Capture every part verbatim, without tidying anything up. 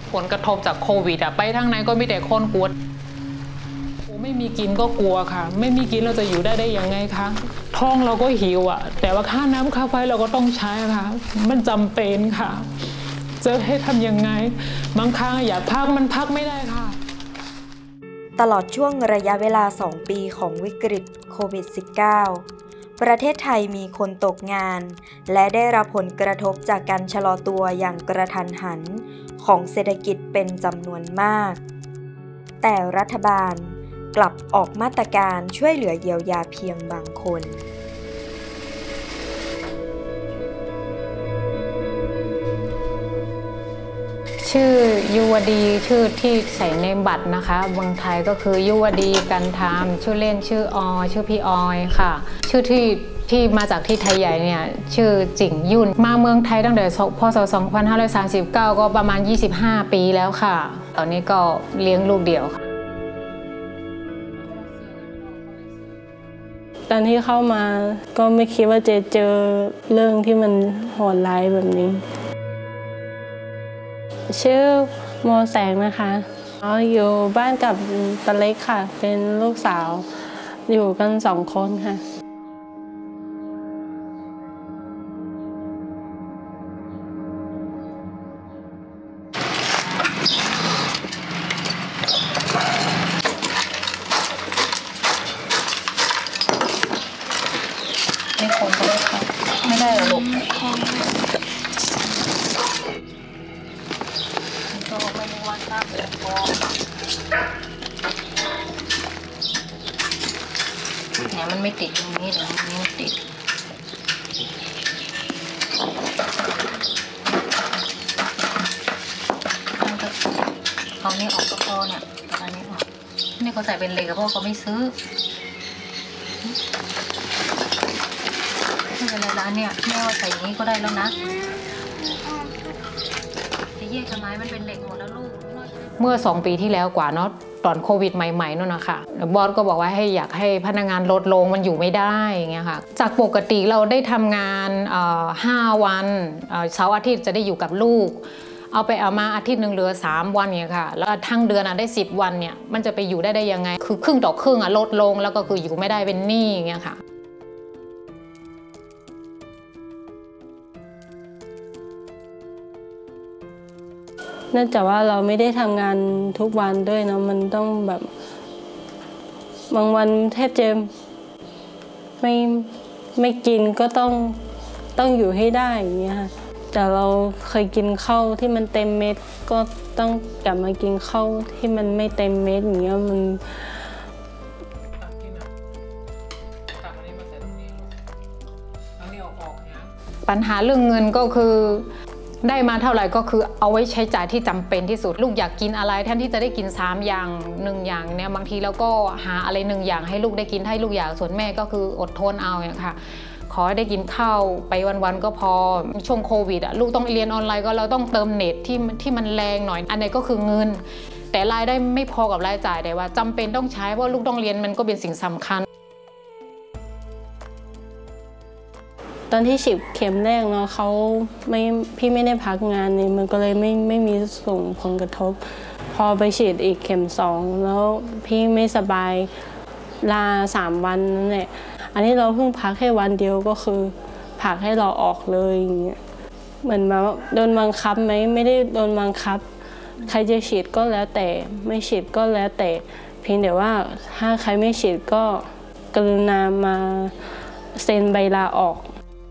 ผลกระทบจากโควิดอะไปทางไหนก็มีแต่คนกลัวไม่มีกินก็กลัวค่ะไม่มีกินเราจะอยู่ได้ได้ยังไงคะท้องเราก็หิวอะแต่ว่าค่าน้ำค่าไฟเราก็ต้องใช้ค่ะมันจำเป็นค่ะจะให้ทำยังไงบางครั้งอยากพักมันพักไม่ได้ค่ะตลอดช่วงระยะเวลาสองปีของวิกฤตโควิด สิบเก้า ประเทศไทยมีคนตกงานและได้รับผลกระทบจากการชะลอตัวอย่างกระทันหันของเศรษฐกิจเป็นจำนวนมากแต่รัฐบาลกลับออกมาตรการช่วยเหลือเยียวยาเพียงบางคนชื่อยุวดีชื่อที่ใส่ในบัตรนะคะเมืองไทยก็คือยุวดีกันทามชื่อเล่นชื่อออยชื่อพี่ออยค่ะชื่อที่ที่มาจากที่ไทยใหญ่เนี่ยชื่อจิ๋งยุ่นมาเมืองไทยตั้งแต่พ.ศ. สองพันห้าร้อยสามสิบเก้าก็ประมาณยี่สิบห้าปีแล้วค่ะตอนนี้ก็เลี้ยงลูกเดี่ยวค่ะตอนที่เข้ามาก็ไม่คิดว่าจะเจอเรื่องที่มันโหดร้ายแบบนี้ชื่อโมแสงนะคะอ๋ออยู่บ้านกับตาเล็กค่ะเป็นลูกสาวอยู่กันสองคนค่ะไม่คงก็ได้ค่ะไม่ได้หรอลูกก็ไม่ได้ว่าทราบแต่พอเนี่ยมันไม่ติดตรงนี้เดี๋ยวมันไม่ติดมันก็เอานี้ออกก็พอเนี่ยอันนี้ออกนี่เขาใส่เป็นเหล็กเพราะเขาไม่ซื้อไม่เป็นไรร้านเนี่ยแม่ว่าใส่อย่างนี้ก็ได้แล้วนะจะแยกทำไมมันเป็นเหล็กหมดแล้วลูกเมื่อสองปีที่แล้วกว่าเนาะตอนโควิดใหม่ๆนั่นนะคะบอสก็บอกว่าให้อยากให้พนักงานลดลงมันอยู่ไม่ได้อย่างเงี้ยค่ะจากปกติเราได้ทำงานห้าวันเสาร์อาทิตย์จะได้อยู่กับลูกเอาไปเอามาอาทิตย์หนึ่งเหลือสามวันเนี่ยค่ะแล้วทั้งเดือนอ่ะได้สิบวันเนี่ยมันจะไปอยู่ได้ได้ยังไงคือครึ่งต่อครึ่งอ่ะลดลงแล้วก็คืออยู่ไม่ได้เป็นหนี้อย่างเงี้ยค่ะเนื่องจากว่าเราไม่ได้ทำงานทุกวันด้วยเนาะมันต้องแบบบางวันแทบจะไม่ไม่กินก็ต้องต้องอยู่ให้ได้อย่างเงี้ยค่ะแต่เราเคยกินข้าวที่มันเต็มเม็ดก็ต้องกลับมากินข้าวที่มันไม่เต็มเม็ดอย่างเงี้ยมันปัญหาเรื่องเงินก็คือได้มาเท่าไหร่ก็คือเอาไว้ใช้จ่ายที่จำเป็นที่สุดลูกอยากกินอะไรแทนที่จะได้กินสามอย่างหนึ่งอย่างเนี่ยบางทีเราก็หาอะไรหนึ่งอย่างให้ลูกได้กินให้ลูกอยากส่วนแม่ก็คืออดทนเอาเนี่ยค่ะขอให้ได้กินข้าวไปวันๆก็พอช่วงโควิดอ่ะลูกต้องเรียนออนไลน์ก็เราต้องเติมเน็ตที่ที่มันแรงหน่อยอันไหนก็คือเงินแต่รายได้ไม่พอกับรายจ่ายแต่ว่าจำเป็นต้องใช้เพราะลูกต้องเรียนมันก็เป็นสิ่งสำคัญตอนที่ฉีดเข็มแรกเนาะเขาไม่พี่ไม่ได้พักงานเนี่ยมันก็เลยไม่ไม่มีส่งผลกระทบพอไปฉีดอีกเข็มสองแล้วพี่ไม่สบายลาสามวันนั่นแหละอันนี้เราเพิ่งพักแค่วันเดียวก็คือพักให้เราออกเลยอย่างเงี้ยเหมือนแบบโดนบังคับไหมไม่ได้โดนบังคับใครจะฉีดก็แล้วแต่ไม่ฉีดก็แล้วแต่เพียงแต่ว่าถ้าใครไม่ฉีดก็กรุณามาเซ็นใบลาออก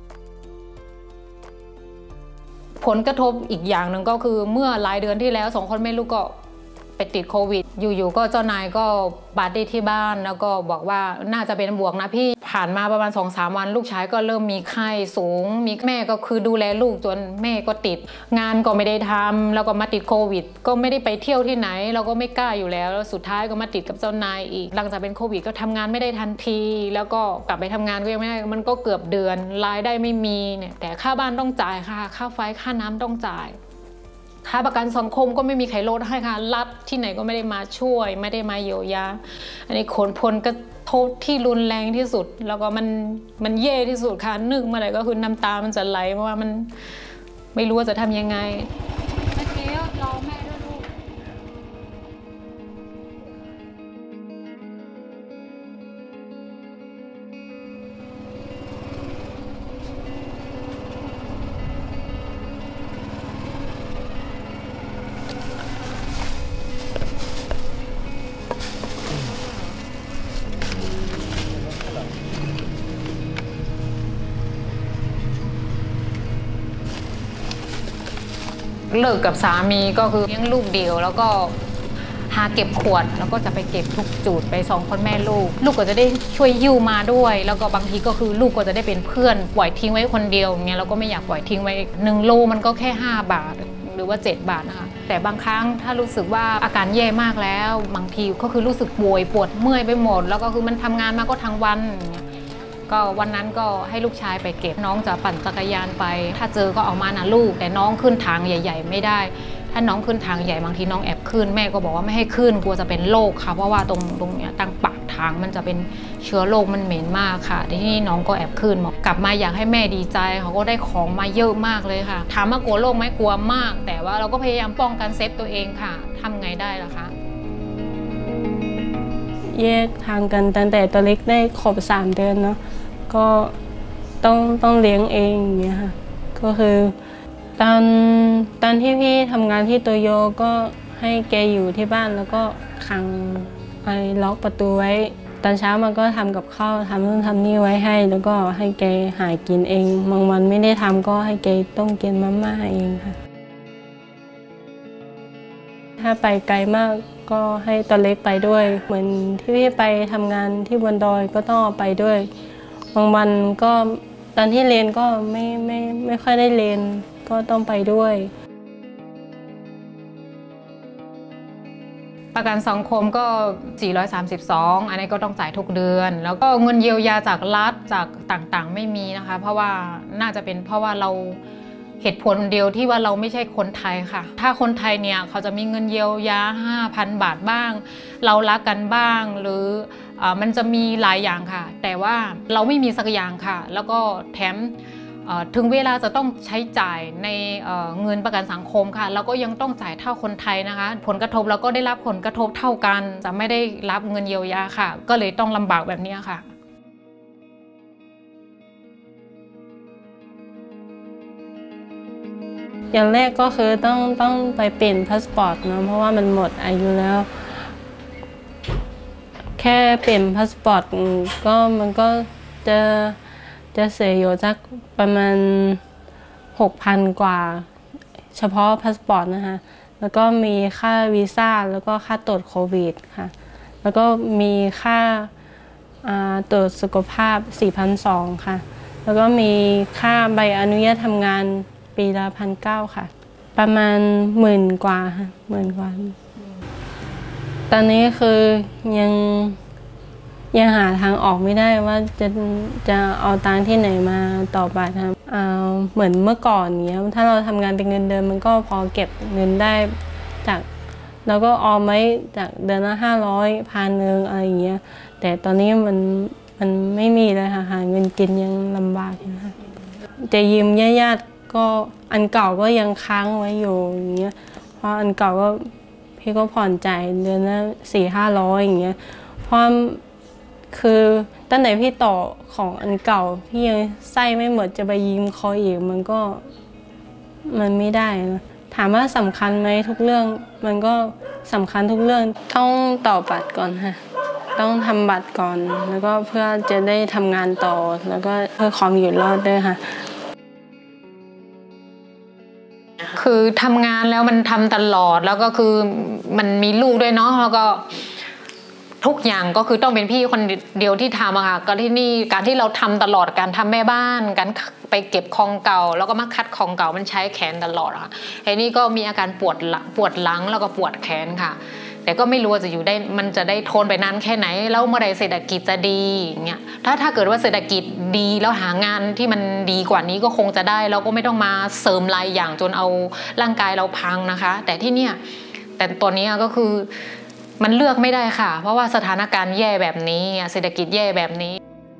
ผลกระทบอีกอย่างหนึ่งก็คือเมื่อหลายเดือนที่แล้วสองคนแม่ลูกก็ไปติดโควิดอยู่ๆก็เจ้านายก็ปาร์ตี้ที่บ้านแล้วก็บอกว่าน่าจะเป็นบวกนะพี่ผ่านมาประมาณ สองสาม วันลูกชายก็เริ่มมีไข้สูงมีแม่ก็คือดูแลลูกจนแม่ก็ติดงานก็ไม่ได้ทำแล้วก็มาติดโควิดก็ไม่ได้ไปเที่ยวที่ไหนเราก็ไม่กล้าอยู่แล้วแล้วสุดท้ายก็มาติดกับเจ้านายอีกหลังจากเป็นโควิดก็ทำงานไม่ได้ทันทีแล้วก็กลับไปทำงานก็ยังไม่ได้มันก็เกือบเดือนรายได้ไม่มีเนี่ยแต่ค่าบ้านต้องจ่ายค่ะค่าไฟค่าน้ำต้องจ่ายค่าประกันสังคมก็ไม่มีใครลดให้ค่ะรัฐที่ไหนก็ไม่ได้มาช่วยไม่ได้มาเยียวยาอันนี้ผลผลกระทบที่รุนแรงที่สุดแล้วก็มันมันแย่ที่สุดค่ะนึกเมื่อไหร่ก็คือน้ำตามันจะไหลเพราะว่ามันไม่รู้ว่าจะทำยังไงแม่เทียวรอแม่ด้วยลูกเลิกกับสามีก็คือเลี้ยงลูกเดียวแล้วก็หาเก็บขวดแล้วก็จะไปเก็บทุกจุดไปสองคนแม่ลูกลูกก็จะได้ช่วยยิ้วมาด้วยแล้วก็บางทีก็คือลูกก็จะได้เป็นเพื่อนปล่อยทิ้งไว้คนเดียวอย่างเงี้ยเราก็ไม่อยากปล่อยทิ้งไว้หนึ่งโลมันก็แค่ห้าบาทหรือว่าเจ็ดบาทนะคะแต่บางครั้งถ้ารู้สึกว่าอาการแย่มากแล้วบางทีก็คือรู้สึกป่วยปวดเมื่อยไปหมดแล้วก็คือมันทำงานมาก็ทั้งวันก็วันนั้นก็ให้ลูกชายไปเก็บน้องจะปั่นจักรยานไปถ้าเจอก็เอามานะลูกแต่น้องขึ้นทางใหญ่ๆไม่ได้ถ้าน้องขึ้นทางใหญ่บางทีน้องแอบขึ้นแม่ก็บอกว่าไม่ให้ขึ้นกลัวจะเป็นโรคค่ะเพราะว่าตรงตรงเนี้ยตั้งปากทางมันจะเป็นเชื้อโรคมันเหม็นมากค่ะที่นี่น้องก็แอบขึ้นกลับมาอยากให้แม่ดีใจเขาก็ได้ของมาเยอะมากเลยค่ะถามว่ากลัวโรคไหมกลัวมากแต่ว่าเราก็พยายามป้องกันเซฟตัวเองค่ะทำไงได้ล่ะคะแยกทางกันตั้งแต่ตัวเล็กได้ครบสามเดือนเนาะก็ต้องต้องเลี้ยงเองอย่างเงี้ยค่ะก็คือตอนตอนที่พี่ทำงานที่โตโยก็ให้แกอยู่ที่บ้านแล้วก็ขังไอ้ล็อกประตูไว้ตอนเช้ามันก็ทำกับข้าวทำนู่นทำนี่ไว้ให้แล้วก็ให้แกหากินเองบางวันไม่ได้ทำก็ให้แกต้มกินมาม่าเองค่ะถ้าไปไกลมากก็ให้ตัวเล็กไปด้วยเหมือนที่พี่ไปทำงานที่บนดอยก็ต้องไปด้วยบางวันก็ตอนที่เรียนก็ไม่ไม่ไม่ค่อยได้เรียนก็ต้องไปด้วยประกันสังคมก็สี่ร้อยสามสิบสองอันนี้ก็ต้องจ่ายทุกเดือนแล้วก็เงินเยียวยาจากรัฐจากต่างๆไม่มีนะคะเพราะว่าน่าจะเป็นเพราะว่าเราเหตุผลเดียวที่ว่าเราไม่ใช่คนไทยค่ะถ้าคนไทยเนี่ยเขาจะมีเงินเยียวยา ห้าพัน บาทบ้างเรารักกันบ้างหรือมันจะมีหลายอย่างค่ะแต่ว่าเราไม่มีสักอย่างค่ะแล้วก็แถมถึงเวลาจะต้องใช้จ่ายในเงินประกันสังคมค่ะเราก็ยังต้องจ่ายเท่าคนไทยนะคะผลกระทบเราก็ได้รับผลกระทบเท่ากันจะไม่ได้รับเงินเยียวยาค่ะก็เลยต้องลำบากแบบนี้ค่ะอย่างแรกก็คือต้องต้องไปเปลี่ยนพาสปอร์ตเนาะเพราะว่ามันหมดอายุแล้วแค่เปลี่ยนพาสปอร์ตก็มันก็จะจะเสียอยู่สักประมาณ หกพัน กว่าเฉพาะพาสปอร์ตนะคะแล้วก็มีค่าวีซ่าแล้วก็ค่าตรวจโควิดค่ะแล้วก็มีค่าตรวจสุขภาพ สี่พันสองร้อย ค่ะแล้วก็มีค่าใบอนุญาตทำงานปีละ หนึ่งพันเก้าร้อย ค่ะประมาณหมื่นกว่าค่ะหมื่นกว่าตอนนี้คือยังยังหาทางออกไม่ได้ว่าจะจะเอาตังค์ที่ไหนมาต่อบัตรครับเหมือนเมื่อก่อนเนี้ยถ้าเราทำงานเป็นเงินเดือนมันก็พอเก็บเงินได้จากแล้วก็ออมไว้จากเดือนละห้าร้อยพันหนึ่งอะไรอย่างเงี้ยแต่ตอนนี้มันมันไม่มีเลยค่ะหาเงินกินยังลำบากนะคะจะยืมญาติก็อันเก่าก็ยังค้างไว้อยู่อย่างเงี้ยเพราะอันเก่าก็พี่ก็ผ่อนจ่ายเดือนละสี่ห้าร้อยอย่างเงี้ยเพราะคือตั้งแต่พี่ต่อของอันเก่าพี่ยังไส้ไม่หมดจะไปยืมเขาอีกมันก็มันไม่ได้นะถามว่าสำคัญไหมทุกเรื่องมันก็สำคัญทุกเรื่องต้องต่อบัตรก่อนค่ะต้องทำบัตรก่อนแล้วก็เพื่อจะได้ทำงานต่อแล้วก็เพื่อความอยู่รอดด้วยค่ะคือทำงานแล้วมันทำตลอดแล้วก็คือมันมีลูกด้วยเนาะแล้วก็ทุกอย่างก็คือต้องเป็นพี่คนเดียวที่ทำอะค่ะก็ที่นี่การที่เราทำตลอดการทำแม่บ้านการไปเก็บของเก่าแล้วก็มาคัดของเก่ามันใช้แขนตลอดอะไอ้นี่ก็มีอาการปวดหลังปวดหลังแล้วก็ปวดแขนค่ะแต่ก็ไม่รู้ว่าจะอยู่ได้มันจะได้ทนไปนานแค่ไหนแล้วเมื่อไรเศรษฐกิจจะดีอย่างเงี้ยถ้าถ้าเกิดว่าเศรษฐกิจดีแล้วหางานที่มันดีกว่านี้ก็คงจะได้เราก็ไม่ต้องมาเสริมรายอย่างจนเอาร่างกายเราพังนะคะแต่ที่เนี่ยแต่ตัวนี้ก็คือมันเลือกไม่ได้ค่ะเพราะว่าสถานการณ์แย่แบบนี้เศรษฐกิจแย่แบบนี้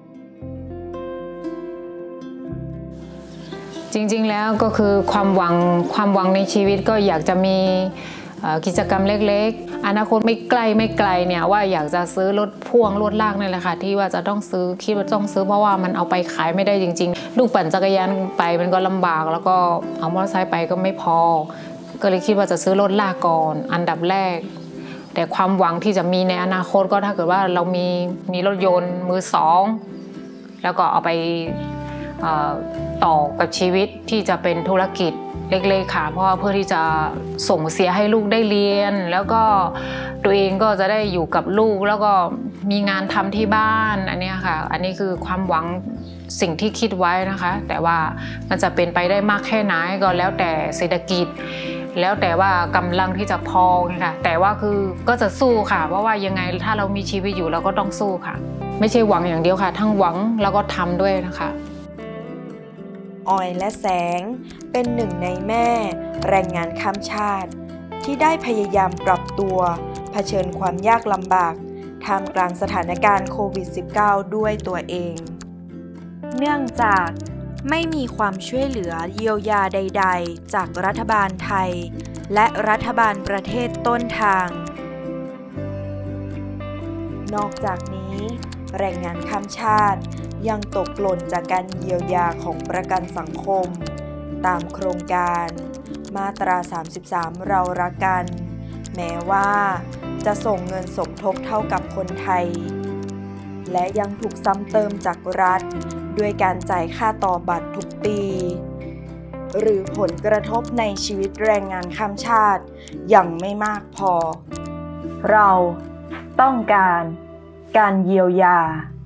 จริงๆแล้วก็คือความหวังความหวังในชีวิตก็อยากจะมีกิจกรรมเล็กๆอนาคตไม่ไกลไม่ไกลเนี่ยว่าอยากจะซื้อรถพ่วงรถลากนี่แหละค่ะที่ว่าจะต้องซื้อคิดว่าต้องซื้อเพราะว่ามันเอาไปขายไม่ได้จริงๆลูกปั่นจักรยานไปมันก็ลำบากแล้วก็เอามอเตอร์ไซค์ไปก็ไม่พอก็เลยคิดว่าจะซื้อรถลากก่อนอันดับแรกแต่ความหวังที่จะมีในอนาคตก็ถ้าเกิดว่าเรามีมีรถยนต์มือสองแล้วก็เอาไปต่อกับชีวิตที่จะเป็นธุรกิจเล็กๆค่ะเพราะว่าเพื่อที่จะส่งเสียให้ลูกได้เรียนแล้วก็ตัวเองก็จะได้อยู่กับลูกแล้วก็มีงานทำที่บ้านอันนี้ค่ะอันนี้คือความหวังสิ่งที่คิดไว้นะคะแต่ว่ามันจะเป็นไปได้มากแค่ไหนก็แล้วแต่เศรษฐกิจแล้วแต่ว่ากำลังที่จะพอค่ะแต่ว่าคือก็จะสู้ค่ะเพราะว่ายังไงถ้าเรามีชีวิตอยู่เราก็ต้องสู้ค่ะไม่ใช่หวังอย่างเดียวค่ะทั้งหวังแล้วก็ทำด้วยนะคะออยและแสงเป็นหนึ่งในแม่แรงงานข้ามชาติที่ได้พยายามปรับตัวเผชิญความยากลำบากท่ามกลางสถานการณ์โควิด สิบเก้า ด้วยตัวเองเนื่องจากไม่มีความช่วยเหลือเยียวยาใดๆจากรัฐบาลไทยและรัฐบาลประเทศต้นทางนอกจากนี้แรงงานข้ามชาติยังตกหล่นจากการเยียวยาของประกันสังคมตามโครงการมาตรา สามสิบสาม เรารักกันแม้ว่าจะส่งเงินสมทบเท่ากับคนไทยและยังถูกซ้ำเติมจากรัฐด้วยการจ่ายค่าต่อบัตรทุกปีหรือผลกระทบในชีวิตแรงงานข้ามชาติยังไม่มากพอเราต้องการการเยียวยา